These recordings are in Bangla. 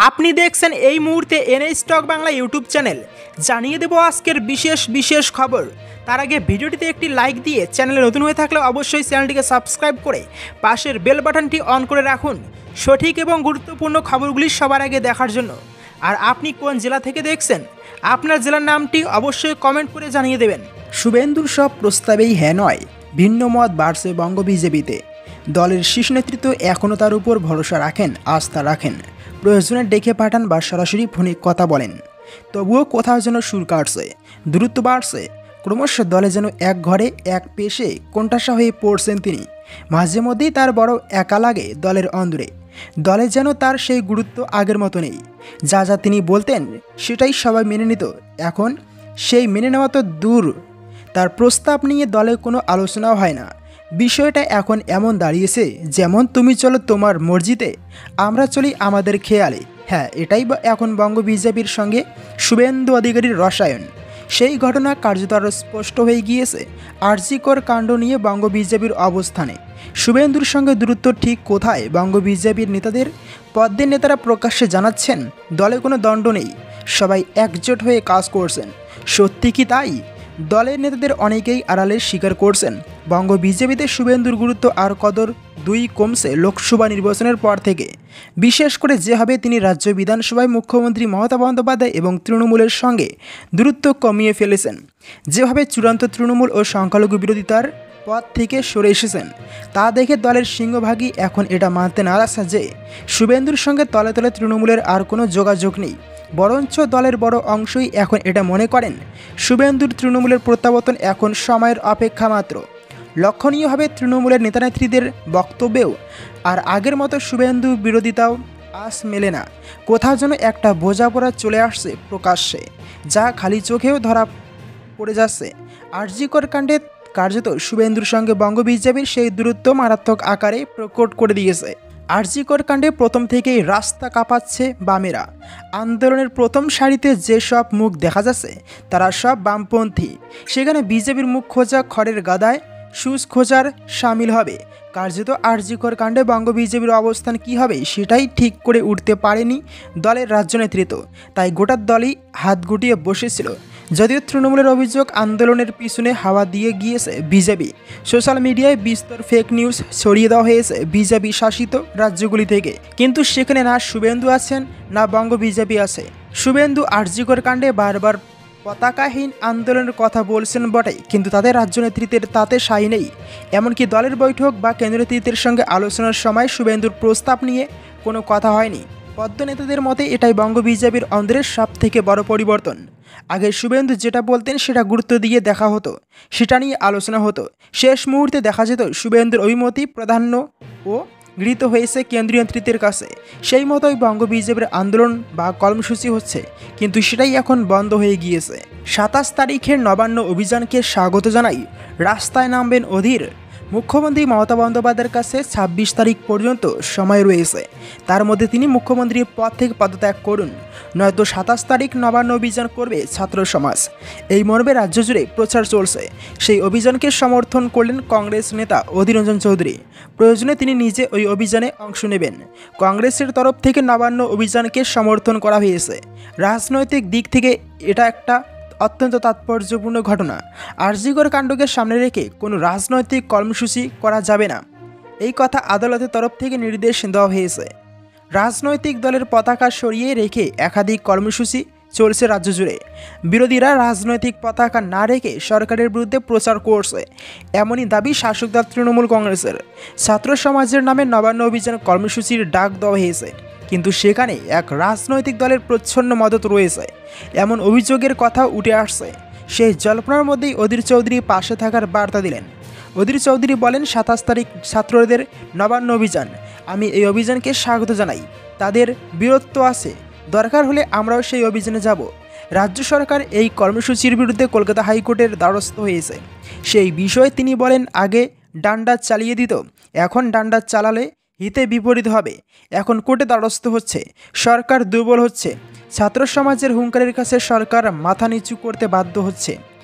আপনি দেখছেন এই মুহূর্তে এনএ স্টক বাংলা ইউটিউব চ্যানেল। জানিয়ে দেব আজকের বিশেষ খবর। তার আগে ভিডিওটিতে একটি লাইক দিয়ে চ্যানেলে নতুন হয়ে থাকলে অবশ্যই চ্যানেলটিকে সাবস্ক্রাইব করে পাশের বেল বাটনটি অন করে রাখুন সঠিক এবং গুরুত্বপূর্ণ খবরগুলি সবার আগে দেখার জন্য। আর আপনি কোন জেলা থেকে দেখছেন, আপনার জেলার নামটি অবশ্যই কমেন্ট করে জানিয়ে দেবেন। শুভেন্দুর সব প্রস্তাবেই হ্যাঁ নয়, ভিন্ন মত বাড়ছে বঙ্গ বিজেপিতে। দলের শীর্ষ নেতৃত্ব এখনও তার উপর ভরসা রাখেন, আস্থা রাখেন। প্রয়োজনে ডেকে পাঠান বা সরাসরি ফোনে কথা বলেন। তবুও কোথাও যেন সুর কাটছে, দূরত্ব বাড়ছে। ক্রমশ দলে যেন এক ঘরে এক পেশে কোণঠাসা হয়ে পড়ছেন তিনি। মাঝে মধ্যেই তার বড় একা লাগে দলের অন্দরে। দলে যেন তার সেই গুরুত্ব আগের মতো নেই। যা যা তিনি বলতেন সেটাই সবাই মেনে নিত। এখন সেই মেনে নেওয়া তো দূর, তার প্রস্তাব নিয়ে দলে কোনো আলোচনাও হয় না। বিষয়টা এখন এমন দাঁড়িয়েছে যেমন তুমি চলো তোমার মর্জিতে, আমরা চলি আমাদের খেয়ালে। হ্যাঁ, এটাই এখন বঙ্গ বিজেপির সঙ্গে শুভেন্দু অধিকারীর রসায়ন। সেই ঘটনা কার্যত আরও স্পষ্ট হয়ে গিয়েছে আরজিকর কাণ্ড নিয়ে বঙ্গ বিজেপির অবস্থানে। শুভেন্দুর সঙ্গে দূরত্ব ঠিক কোথায়? বঙ্গ বিজেপির নেতাদের পদ্মের নেতারা প্রকাশ্যে জানাচ্ছেন দলে কোনো দ্বন্দ্ব নেই, সবাই একজোট হয়ে কাজ করছেন। সত্যি কি তাই? দলের নেতাদের অনেকেই আড়ালে স্বীকার করছেন বঙ্গ বিজেপিতে শুভেন্দুর গুরুত্ব আর কদর দুই কমছে লোকসভা নির্বাচনের পর থেকে। বিশেষ করে যেভাবে তিনি রাজ্য বিধানসভায় মুখ্যমন্ত্রী মমতা বন্দ্যোপাধ্যায় এবং তৃণমূলের সঙ্গে দূরত্ব কমিয়ে ফেলেছেন, যেভাবে চূড়ান্ত তৃণমূল ও সংখ্যালঘু বিরোধিতার পথ থেকে সরে এসেছেন, তা দেখে দলের সিংহভাগই এখন এটা মানতে নারাজ যে শুভেন্দুর সঙ্গে তলে তলে তৃণমূলের আর কোনো যোগাযোগ নেই। বরঞ্চ দলের বড় অংশই এখন এটা মনে করেন শুভেন্দুর তৃণমূলের প্রত্যাবর্তন এখন সময়ের অপেক্ষা মাত্র। লক্ষণীয়ভাবে তৃণমূলের নেতানেত্রীদের বক্তব্যেও আর আগের মতো শুভেন্দু বিরোধিতাও আস মেলে না। কোথাও যেন একটা বোঝাপড়া চলে আসছে প্রকাশ্যে, যা খালি চোখেও ধরা পড়ে যাচ্ছে। আরজিকর কাণ্ডে কার্যত শুভেন্দুর সঙ্গে বঙ্গ বিজেপির সেই দূরত্ব মারাত্মক আকারে প্রকট করে দিয়েছে। আরজিকর কাণ্ডে প্রথম থেকেই রাস্তা কাঁপাচ্ছে বামেরা। আন্দোলনের প্রথম সারিতে যেসব মুখ দেখা যাচ্ছে তারা সব বামপন্থী। সেখানে বিজেপির মুখ খোঁজা খড়ের গাদায় সুচ খোঁজার সামিল হবে। কার্যত আরজিকর কাণ্ডে বঙ্গ বিজেপির অবস্থান কী হবে সেটাই ঠিক করে উঠতে পারেনি দলের রাজ্য নেতৃত্ব। তাই গোটা দলই হাত গুটিয়ে বসেছিল। যদিও তৃণমূলের অভিযোগ আন্দোলনের পিছনে হাওয়া দিয়ে গিয়েছে বিজেপি। সোশ্যাল মিডিয়ায় বিস্তর ফেক নিউজ ছড়িয়ে দেওয়া হয়েছে বিজেপি শাসিত রাজ্যগুলি থেকে, কিন্তু সেখানে না শুভেন্দু আছেন না বঙ্গ বিজেপি আছে। শুভেন্দু আরজিকর কাণ্ডে বারবার পতাকাহীন আন্দোলনের কথা বলছেন বটে, কিন্তু তাদের রাজ্য নেতৃত্বের তাতে সাই নেই। এমনকি দলের বৈঠক বা কেন্দ্রীয় নেতৃত্বের সঙ্গে আলোচনার সময় শুভেন্দুর প্রস্তাব নিয়ে কোনো কথা হয়নি। পদ্ম নেতাদের মতে এটাই বঙ্গ বিজেপির অন্দরের সব থেকে বড় পরিবর্তন। আগে শুভেন্দু যেটা বলতেন সেটা গুরুত্ব দিয়ে দেখা হতো, সেটা নিয়ে আলোচনা হতো। শেষ মুহূর্তে দেখা যেত শুভেন্দুর অভিমতি প্রাধান্য ও গৃহীত হয়েছে কেন্দ্রীয় নেতৃত্বের কাছে। সেই মতোই বঙ্গ বিজেপির আন্দোলন বা কর্মসূচি হচ্ছে, কিন্তু সেটাই এখন বন্ধ হয়ে গিয়েছে। 27 তারিখের নবান্ন অভিযানকে স্বাগত জানাই রাস্তায় নামবেন অধীর। মুখ্যমন্ত্রী মমতা বন্দ্যোপাধ্যায়ের কাছে 26 তারিখ পর্যন্ত সময় রয়েছে। তার মধ্যে তিনি মুখ্যমন্ত্রীর পদ থেকে পদত্যাগ করুন, নয়তো 27 তারিখ নবান্ন অভিযান করবে ছাত্র সমাজ। এই মর্মে রাজ্য জুড়ে প্রচার চলছে। সেই অভিযানকে সমর্থন করলেন কংগ্রেস নেতা অধীর রঞ্জন চৌধুরী। প্রয়োজনে তিনি নিজে ওই অভিযানে অংশ নেবেন। কংগ্রেসের তরফ থেকে নবান্ন অভিযানকে সমর্থন করা হয়েছে। রাজনৈতিক দিক থেকে এটা একটা অত্যন্ত তাৎপর্যপূর্ণ ঘটনা। আরজিকর কাণ্ডকে সামনে রেখে কোনো রাজনৈতিক কর্মসূচি করা যাবে না, এই কথা আদালতের তরফ থেকে নির্দেশ দেওয়া হয়েছে। রাজনৈতিক দলের পতাকা সরিয়ে রেখে একাধিক কর্মসূচি চলছে রাজ্য জুড়ে। বিরোধীরা রাজনৈতিক পতাকা না রেখে সরকারের বিরুদ্ধে প্রচার করছে, এমনই দাবি শাসক দল তৃণমূল কংগ্রেসের। ছাত্র সমাজের নামে নবান্ন অভিযান কর্মসূচির ডাক দেওয়া হয়েছে, কিন্তু সেখানে এক রাজনৈতিক দলের প্রচ্ছন্ন মদত রয়েছে এমন অভিযোগের কথা উঠে আসছে। সেই জল্পনার মধ্যেই অধীর চৌধুরী পাশে থাকার বার্তা দিলেন। অধীর চৌধুরী বলেন, 27 তারিখ ছাত্রদের নবান্ন অভিযান, আমি এই অভিযানকে স্বাগত জানাই। তাদের বীরত্ব আছে, দরকার হলে আমরাও সেই অভিযানে যাব। রাজ্য সরকার এই কর্মসূচির বিরুদ্ধে কলকাতা হাইকোর্টের দ্বারস্থ হয়েছে। সেই বিষয়ে তিনি বলেন, আগে ডান্ডা চালিয়ে দিত, এখন ডান্ডা চালালে হিতে বিপরীত হবে। এখন কোর্টে দ্বারস্থ হচ্ছে, সরকার দুর্বল হচ্ছে। ছাত্র সমাজের হুঙ্কারের কাছে সরকার মাথা নিচু করতে বাধ্য হচ্ছে।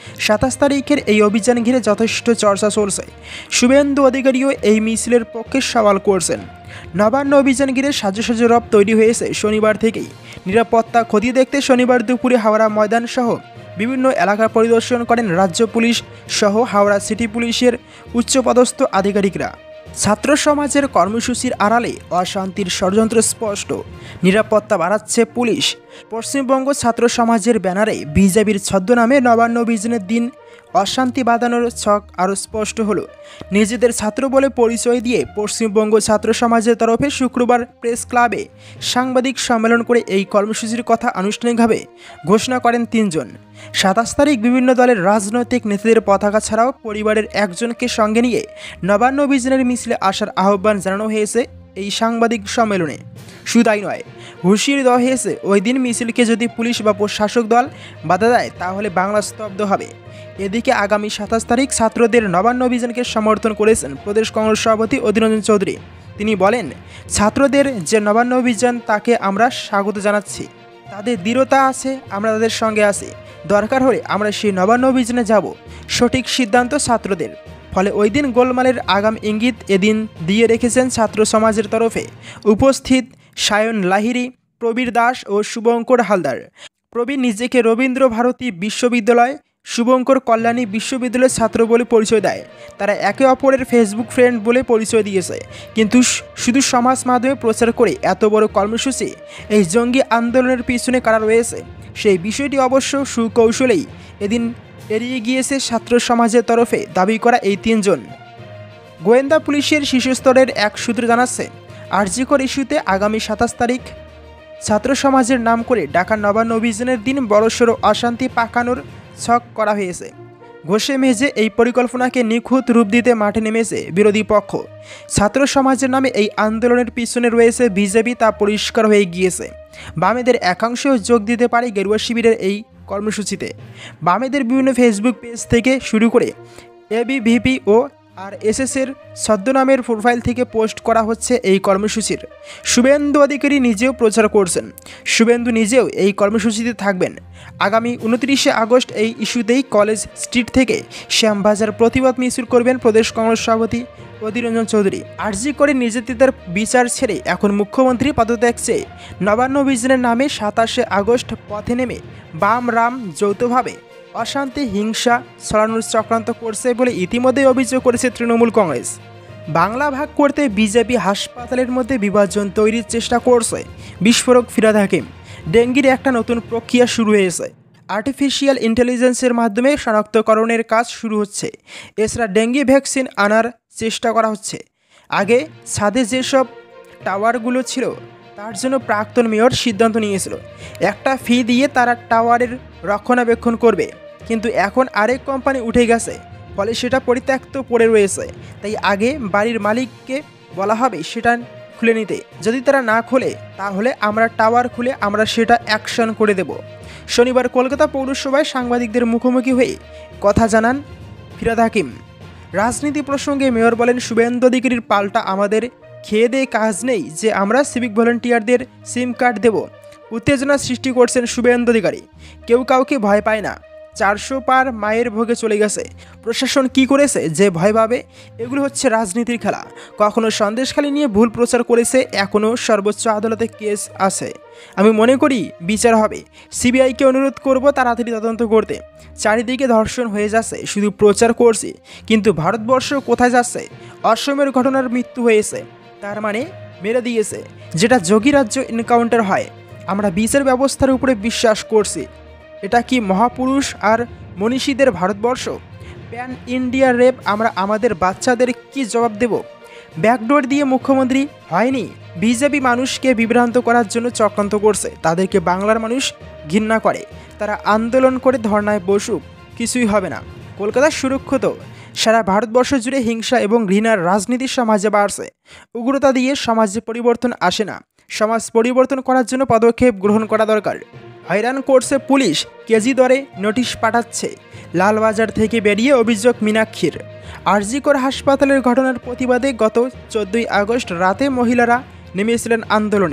27 তারিখের এই অভিযান ঘিরে যথেষ্ট চর্চা চলছে। শুভেন্দু অধিকারীও এই মিছিলের পক্ষে সওয়াল করছেন। নবান্ন অভিযান ঘিরে সাজো সাজো রব তৈরি হয়েছে শনিবার থেকেই। নিরাপত্তা খতিয়ে দেখতে শনিবার দুপুরে হাওড়া ময়দান সহ বিভিন্ন এলাকা পরিদর্শন করেন রাজ্য পুলিশ সহ হাওড়া সিটি পুলিশের উচ্চপদস্থ আধিকারিকরা। ছাত্র সমাজের কর্মসূচির আড়ালে অশান্তির ষড়যন্ত্র স্পষ্ট, নিরাপত্তা বাড়াচ্ছে পুলিশ। পশ্চিমবঙ্গ ছাত্র সমাজের ব্যানারে বিজেপির ছদ্মনামে নবান্ন অভিযানের দিন অশান্তি বাঁধানোর ছক আরও স্পষ্ট হলো। নিজেদের ছাত্র বলে পরিচয় দিয়ে পশ্চিমবঙ্গ ছাত্র সমাজের তরফে শুক্রবার প্রেস ক্লাবে সাংবাদিক সম্মেলন করে এই কর্মসূচির কথা আনুষ্ঠানিকভাবে ঘোষণা করেন 3 জন। 27 তারিখ বিভিন্ন দলের রাজনৈতিক নেতাদের পতাকা ছাড়াও পরিবারের একজনকে সঙ্গে নিয়ে নবান্ন অভিযানের মিছিলে আসার আহ্বান জানানো হয়েছে এই সাংবাদিক সম্মেলনে। শুধু তাই নয়, হুঁশিয়ারি দেওয়া হয়েছে ওই দিন মিছিলকে যদি পুলিশ বা শাসক দল বাধা দেয় তাহলে বাংলা স্তব্ধ হবে। এদিকে আগামী 27 তারিখ ছাত্রদের নবান্ন অভিযানকে সমর্থন করেছেন প্রদেশ কংগ্রেস সভাপতি অধীর রঞ্জন চৌধুরী। তিনি বলেন, ছাত্রদের যে নবান্ন অভিযান তাকে আমরা স্বাগত জানাচ্ছি। তাদের দৃঢ়তা আছে, আমরা তাদের সঙ্গে আছি। দরকার হলে আমরা সেই নবান্ন অভিযানে যাব। সঠিক সিদ্ধান্ত ছাত্রদের। ফলে ওই দিন গোলমালের আগাম ইঙ্গিত এদিন দিয়ে রেখেছেন ছাত্র সমাজের তরফে উপস্থিত সায়ন লাহিড়ী, প্রবীর দাস ও শুভঙ্কর হালদার। প্রবীর নিজেকে রবীন্দ্র ভারতী বিশ্ববিদ্যালয়, শুভঙ্কর কল্যাণী বিশ্ববিদ্যালয়ের ছাত্র বলে পরিচয় দেয়। তারা একে অপরের ফেসবুক ফ্রেন্ড বলে পরিচয় দিয়েছে। কিন্তু শুধু সমাজ মাধ্যমে প্রচার করে এত বড় কর্মসূচি, এই জঙ্গি আন্দোলনের পিছনে কারা রয়েছে সেই বিষয়টি অবশ্য সুকৌশলেই এদিন এড়িয়ে গিয়েছে ছাত্র সমাজের তরফে দাবি করা এই 3 জন। গোয়েন্দা পুলিশের শীর্ষস্তরের এক সূত্র জানাচ্ছে, আরজিকর ইস্যুতে আগামী 27 তারিখ ছাত্র সমাজের নাম করে ঢাকা নবান্ন অভিযানের দিন বড়সড় অশান্তি পাকানোর ছক করা হয়েছে। ঘষে মেজে এই পরিকল্পনাকে নিখুঁত রূপ দিতে মাঠে নেমেছে বিরোধী পক্ষ। ছাত্র সমাজের নামে এই আন্দোলনের পিছনে রয়েছে বিজেপি, তা পরিষ্কার হয়ে গিয়েছে। বামেদের একাংশও যোগ দিতে পারে গেরুয়া শিবিরের এই কর্মসূচিতে। বামেদের বিভিন্ন ফেসবুক পেজ থেকে শুরু করে এবিভিপি ও আরএসএসের ছদ্মনামের প্রোফাইল থেকে পোস্ট করা হচ্ছে এই কর্মসূচির। শুভেন্দু অধিকারী নিজেও প্রচার করছেন। শুভেন্দু নিজেও এই কর্মসূচিতে থাকবেন। আগামী 29শে আগস্ট এই ইস্যুতেই কলেজ স্ট্রিট থেকে শ্যামবাজার প্রতিবাদ মিছিল করবেন প্রদেশ কংগ্রেস সভাপতি অধীর রঞ্জন চৌধুরী। আরজি করে নির্যাতিতার বিচার ছেড়ে এখন মুখ্যমন্ত্রী পদত্যাগ চেয়ে নবান্ন অভিযানের নামে 27শে আগস্ট পথে নেমে বাম রাম যৌথভাবে অশান্তি হিংসা ছড়ানোর চক্রান্ত করছে বলে ইতিমধ্যেই অভিযোগ করেছে তৃণমূল কংগ্রেস। বাংলা ভাগ করতে বিজেপি হাসপাতালের মধ্যে বিভাজন তৈরির চেষ্টা করছে বিস্ফোরক ফিরহাদ হাকিম। ডেঙ্গির একটা নতুন প্রক্রিয়া শুরু হয়েছে। আর্টিফিশিয়াল ইন্টেলিজেন্সের মাধ্যমে শনাক্তকরণের কাজ শুরু হচ্ছে। এছাড়া ডেঙ্গি ভ্যাকসিন আনার চেষ্টা করা হচ্ছে। আগে ছাদে যেসব টাওয়ারগুলো ছিল তার জন্য প্রাক্তন মেয়র সিদ্ধান্ত নিয়েছিল একটা ফি দিয়ে তারা টাওয়ারের রক্ষণাবেক্ষণ করবে, কিন্তু এখন আরেক কোম্পানি উঠে গেছে, ফলে সেটা পরিত্যক্ত পড়ে রয়েছে। তাই আগে বাড়ির মালিককে বলা হবে সেটা খুলে নিতে। যদি তারা না খোলে তাহলে আমরা টাওয়ার খুলে আমরা সেটা অ্যাকশন করে দেব। শনিবার কলকাতা পৌরসভায় সাংবাদিকদের মুখোমুখি হয়ে কথা জানান ফিরহাদ হাকিম। রাজনীতি প্রসঙ্গে মেয়র বলেন, শুভেন্দু অধিকারীর পাল্টা আমাদের খেয়ে দিয়ে কাজ নেই যে আমরা সিভিক ভলেন্টিয়ারদের সিম কার্ড দেব। উত্তেজনা সৃষ্টি করছেন শুভেন্দু অধিকারী। কেউ কাউকে ভয় পায় না। 400 পার মায়ের ভোগে চলে গেছে। প্রশাসন কি করেছে যে ভয় পাবে? এগুলো হচ্ছে রাজনীতির খেলা। কখনো সন্দেশখালী নিয়ে ভুল প্রচার করেছে, এখনও সর্বোচ্চ আদালতে কেস আছে। আমি মনে করি বিচার হবে। সিবিআইকে অনুরোধ করব তাড়াতাড়ি তদন্ত করতে। চারিদিকে ধর্ষণ হয়ে যাচ্ছে, শুধু প্রচার করছি, কিন্তু ভারতবর্ষ কোথায় যাচ্ছে? অসমের ঘটনার মৃত্যু হয়েছে, তার মানে মেরে দিয়েছে, যেটা যোগীরাজ্য এনকাউন্টার হয়। আমরা বিচার ব্যবস্থার উপরে বিশ্বাস করছি। এটা কি মহাপুরুষ আর মনীষীদের ভারতবর্ষ? প্যান ইন্ডিয়া রেপ আমরা আমাদের বাচ্চাদের কি জবাব দেব? ব্যাকডোর দিয়ে মুখ্যমন্ত্রী হয়নি। বিজেপি মানুষকে বিভ্রান্ত করার জন্য চক্রান্ত করছে। তাদেরকে বাংলার মানুষ ঘৃণা করে। তারা আন্দোলন করে ধর্নায় বসুক, কিছুই হবে না। কলকাতা সুরক্ষিত। সারা ভারতবর্ষ জুড়ে হিংসা এবং ঘৃণার রাজনীতি সমাজে বাড়ছে। উগ্রতা দিয়ে সমাজে পরিবর্তন আসে না। সমাজ পরিবর্তন করার জন্য পদক্ষেপ গ্রহণ করা দরকার। হয়রান করছে পুলিশ, কেজি দরে নোটিশ পাঠাচ্ছে। লালবাজার থেকে বেরিয়ে অভিযোগ মীনাক্ষীর। আরজিকর হাসপাতালের ঘটনার প্রতিবাদে গত 14ই আগস্ট রাতে মহিলারা নেমেছিলেন আন্দোলনে।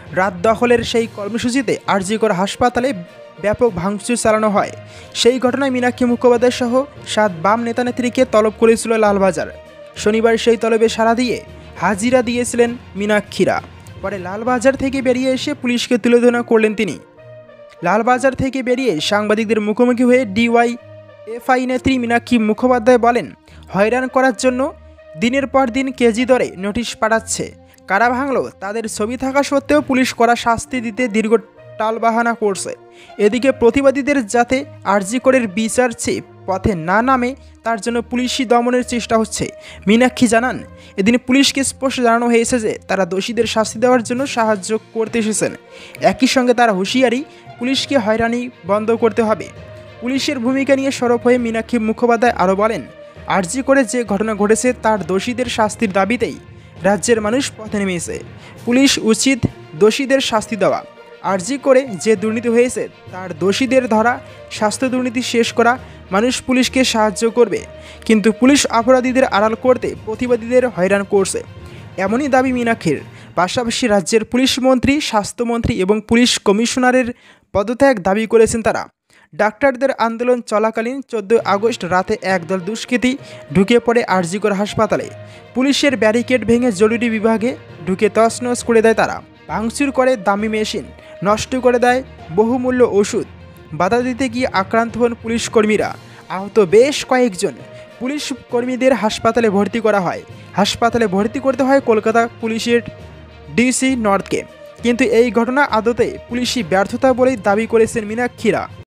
রাত দখলের সেই কর্মসূচিতে আরজিকর হাসপাতালে ব্যাপক ভাঙচুর চালানো হয়। সেই ঘটনায় মীনাক্ষী মুখোপাধ্যায় সহ 7 বাম নেতানেত্রীকে তলব করেছিল লালবাজার। শনিবার সেই তলবে সাড়া দিয়ে হাজিরা দিয়েছিলেন মীনাক্ষীরা। পরে লালবাজার থেকে বেরিয়ে এসে পুলিশকে তুলোধনা করলেন তিনি। লালবাজার থেকে বেরিয়ে সাংবাদিকদের মুখোমুখি হয়ে ডিওয়াইএফআই নেত্রী মীনাক্ষী মুখোপাধ্যায় বলেন, হয়রান করার জন্য দিনের পর দিন কেজি দরে নোটিশ পাঠাচ্ছে। কারা ভাঙলো তাদের ছবি থাকা সত্ত্বেও পুলিশ কড়া শাস্তি দিতে দীর্ঘ টালবাহানা করছে। এদিকে প্রতিবাদীদের যাতে আরজিকরের বিচার চেয়ে পথে না নামে তার জন্য পুলিশি দমনের চেষ্টা হচ্ছে। মীনাক্ষী জানান, এদিন পুলিশকে স্পষ্ট জানানো হয়েছে যে তারা দোষীদের শাস্তি দেওয়ার জন্য সাহায্য করতে এসেছেন। একই সঙ্গে তারা হুঁশিয়ারি, পুলিশকে হয়রানি বন্ধ করতে হবে। পুলিশের ভূমিকা নিয়ে সরব হয়ে মীনাক্ষী মুখোপাধ্যায় আরও বলেন, আরজিকরে যে ঘটনা ঘটেছে তার দোষীদের শাস্তির দাবিতেই রাজ্যের মানুষ পথে নেমেছে। পুলিশ উচিত দোষীদের শাস্তি দেওয়া। আরজিকরে যে দুর্নীতি হয়েছে তার দোষীদের ধরা, স্বাস্থ্য দুর্নীতি শেষ করা। মানুষ পুলিশকে সাহায্য করবে, কিন্তু পুলিশ অপরাধীদের আড়াল করতে প্রতিবাদীদের হয়রান করছে, এমনই দাবি মীনাক্ষীর। পাশাপাশি রাজ্যের পুলিশ মন্ত্রী, স্বাস্থ্যমন্ত্রী এবং পুলিশ কমিশনারের পদত্যাগ দাবি করেছেন তারা। ডাক্তারদের আন্দোলন চলাকালীন 14 আগস্ট রাতে একদল দুষ্কৃতী ঢুকে পড়ে আরজিকর হাসপাতালে। পুলিশের ব্যারিকেড ভেঙে জরুরি বিভাগে ঢুকে তছনছ করে দেয় তারা। ভাঙচুর করে দামি মেশিন, নষ্ট করে দেয় বহুমূল্য ওষুধ। বাধা দিতে গিয়ে আক্রান্ত হন পুলিশ কর্মীরা। আহত বেশ কয়েকজন পুলিশ কর্মীদের হাসপাতালে ভর্তি করা হয়। হাসপাতালে ভর্তি করতে হয় কলকাতা পুলিশের ডিসি নর্থকে। কিন্তু এই ঘটনা আদতে পুলিশি ব্যর্থতা বলেই দাবি করেছেন মীনাক্ষীরা।